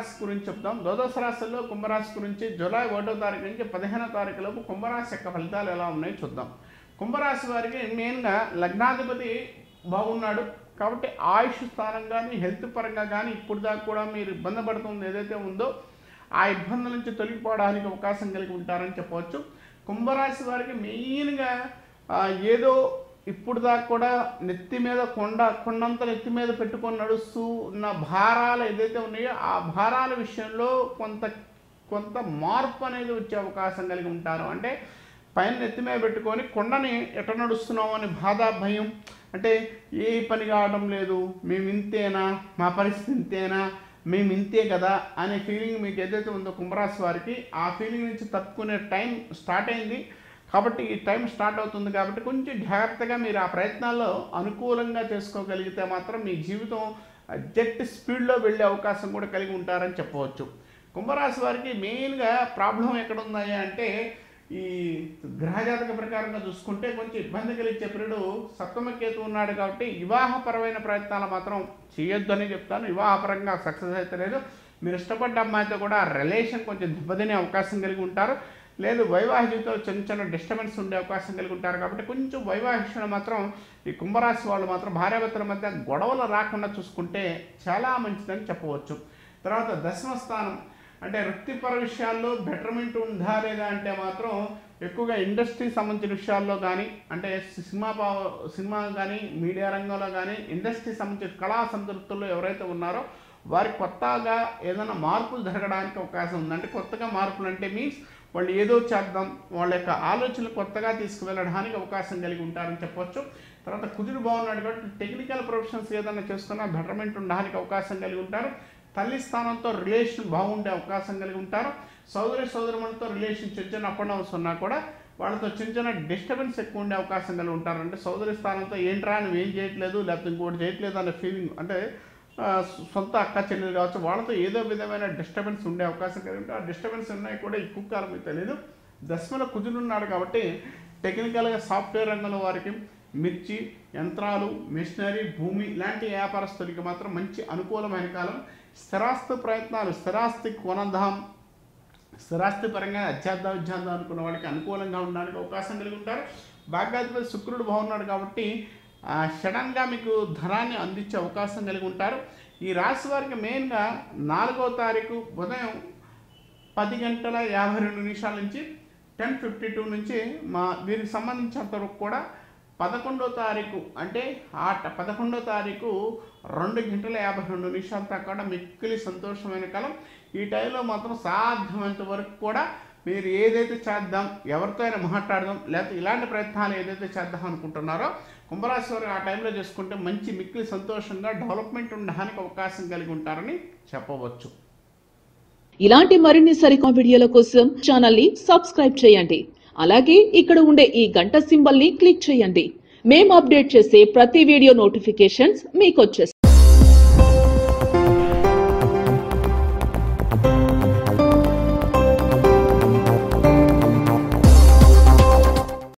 కుంభరాశి గురించి చెప్తాం. ద్వాదశ రాశుల్లో కుంభరాశి గురించి జూలై 1వ తారీఖు నుంచి 15వ తారీఖు లోపు కుంభరాశి యొక్క ఫలితాలు ఎలా ఉన్నాయో చూద్దాం. కుంభరాశి వారికి మెయిన్గా లగ్నాధిపతి బాగున్నాడు కాబట్టి ఆయుష్ స్థానం కానీ హెల్త్ పరంగా కానీ ఇప్పుడు దాకా కూడా మీరు ఇబ్బంది పడుతుంది ఏదైతే ఉందో ఆ ఇబ్బందుల నుంచి తొలగిపోవడానికి అవకాశం కలిగి ఉంటారని చెప్పవచ్చు. కుంభరాశి వారికి మెయిన్గా ఏదో ఇప్పుడు దాకా కూడా నెత్తి మీద కొండంత నెత్తి మీద పెట్టుకొని నడుస్తూ ఉన్న భారాలు ఏదైతే ఉన్నాయో ఆ భారాల విషయంలో కొంత మార్పు అనేది వచ్చే అవకాశం కలిగి ఉంటారు. అంటే పైన నెత్తి మీద పెట్టుకొని కొండని ఎట నడుస్తున్నాం అని బాధ భయం, అంటే ఏ పని కావడం లేదు, మేము ఇంతేనా, మా పరిస్థితి ఇంతేనా, మేము ఇంతే కదా అనే ఫీలింగ్ మీకు ఏదైతే ఉందో కుంభరాశి వారికి ఆ ఫీలింగ్ నుంచి తప్పుకునే టైం స్టార్ట్ అయింది. కాబట్టి ఈ టైం స్టార్ట్ అవుతుంది కాబట్టి కొంచెం జాగ్రత్తగా మీరు ఆ ప్రయత్నాల్లో అనుకూలంగా చేసుకోగలిగితే మాత్రం మీ జీవితం జెట్ స్పీడ్లో వెళ్ళే అవకాశం కూడా కలిగి ఉంటారని చెప్పవచ్చు. కుంభరాశి వారికి మెయిన్గా ప్రాబ్లం ఎక్కడ ఉన్నాయి అంటే ఈ గ్రహజాతక ప్రకారంగా చూసుకుంటే కొంచెం ఇబ్బంది కలిగించే పీరియడ్ సప్తమ కేతు ఉన్నాడు కాబట్టి వివాహపరమైన ప్రయత్నాలు మాత్రం చేయొద్దు అని చెప్తాను. వివాహపరంగా సక్సెస్ అయితే లేదు. మీరు ఇష్టపడ్డ అమ్మాయితో కూడా రిలేషన్ కొంచెం దెబ్బతినే అవకాశం కలిగి ఉంటారు. లేదు వైవాహిక జీవితంలో చిన్న డిస్టర్బెన్స్ ఉండే అవకాశం కలిగి ఉంటారు. కాబట్టి కొంచెం వైవాహిక మాత్రం ఈ కుంభరాశి వాళ్ళు మాత్రం భార్యాభర్తల మధ్య గొడవలు రాకుండా చూసుకుంటే చాలా మంచిదని చెప్పవచ్చు. తర్వాత దశమ స్థానం అంటే వృత్తిపర విషయాల్లో బెటర్మెంట్ ఉందా లేదా అంటే మాత్రం ఎక్కువగా ఇండస్ట్రీ సంబంధించిన విషయాల్లో కానీ అంటే సినిమా కానీ మీడియా రంగంలో కానీ ఇండస్ట్రీ సంబంధించిన కళా సంతృప్తుల్లో ఎవరైతే ఉన్నారో వారికి కొత్తగా ఏదైనా మార్పులు జరగడానికి అవకాశం ఉంది. అంటే కొత్తగా మార్పులు అంటే మీన్స్ వాళ్ళు ఏదో చేద్దాం, వాళ్ళ యొక్క ఆలోచనలు కొత్తగా తీసుకువెళ్ళడానికి అవకాశం కలిగి ఉంటారని చెప్పవచ్చు. తర్వాత కుజుడు బాగున్నాడు కాబట్టి టెక్నికల్ ప్రొఫెషన్స్ ఏదైనా చేసుకున్నా బెటర్మెంట్ ఉండడానికి అవకాశం కలిగి ఉంటారు. తల్లి స్థానంతో రిలేషన్ బాగుండే అవకాశం కలిగి ఉంటారు. సోదరులతో రిలేషన్ చిన్న అప్ అండ్ డౌన్స్ ఉన్నా కూడా వాళ్ళతో చిన్న డిస్టర్బెన్స్ ఎక్కువ ఉండే అవకాశం కలిగి ఉంటారు. అంటే సోదరి స్థానంతో ఏంట్రా నువ్వు ఏం చేయట్లేదు లేకపోతే ఇంకోటి చేయట్లేదు అనే ఫీలింగ్, అంటే సొంత అక్క చెల్లెలు కావచ్చు, వాళ్ళతో ఏదో విధమైన డిస్టర్బెన్స్ ఉండే అవకాశం కలిగి ఉంటారు. ఆ డిస్టర్బెన్స్ ఉన్నాయి కూడా ఎక్కువ కాలం మీకు తెలియదు. దశమలో కుజుడున్నాడు కాబట్టి టెక్నికల్గా సాఫ్ట్వేర్ రంగంలో వారికి మిర్చి, యంత్రాలు, మిషనరీ, భూమి ఇలాంటి వ్యాపారస్తులకి మాత్రం మంచి అనుకూలమైన కాలం. స్థిరాస్తి ప్రయత్నాలు, స్థిరాస్తి కొనదాం, స్థిరాస్తి పరంగా విద్యార్థం అనుకున్న వాళ్ళకి అనుకూలంగా ఉండడానికి అవకాశం కలిగి ఉంటారు. భాగ్యాధిపతి శుక్రుడు బాగున్నాడు కాబట్టి సడన్గా మీకు ధనాన్ని అందించే అవకాశం కలిగి ఉంటారు. ఈ రాశి వారికి మెయిన్గా 4వ తారీఖు ఉదయం 10:52 నుంచి 10:52 నుంచి వీరికి సంబంధించినంత వరకు కూడా 11వ తారీఖు అంటే 11వ తారీఖు 2:52 దాకా కూడా మిక్కిలి సంతోషమైన కాలం. ఈ టైంలో మాత్రం సాధ్యమైనంత వరకు కూడా మీరు ఏదైతే చేద్దాం, ఎవరితో అయినా మాట్లాడదాం, లేకపోతే ఇలాంటి ప్రయత్నాలు ఏదైతే చేద్దాం అనుకుంటున్నారో కుంభరాశి వారు ఆ టైంలో చేసుకుంటే మంచి మిక్కిలి సంతోషంగా డెవలప్మెంట్ ఉండడానికి అవకాశం కలిగి ఉంటారని చెప్పవచ్చు. ఇలాంటి మరిన్ని సరికొత్త వీడియోల కోసం ఛానల్ ని సబ్స్క్రైబ్ చేయండి. అలాగే ఇక్కడ ఉండే ఈ గంట సింబల్ ని క్లిక్ చేయండి. మేము అప్డేట్ చేసే ప్రతి వీడియో నోటిఫికేషన్స్ మీకు వచ్చేస్తాయి.